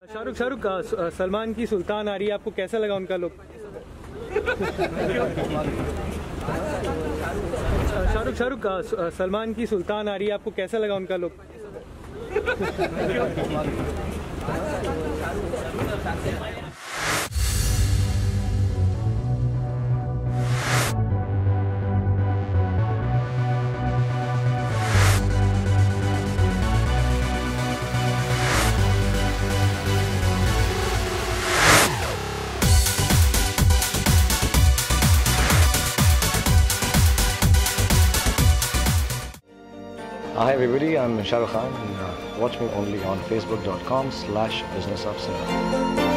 शाहरुख सलमान की सुल्तान आ रही है, आपको कैसा लगा उनका लुक? शाहरुख सलमान की सुल्तान आ रही है, आपको कैसा लगा उनका look? Hi everybody, I'm Shah Rukh Khan and watch me only on facebook.com/businessofcinema.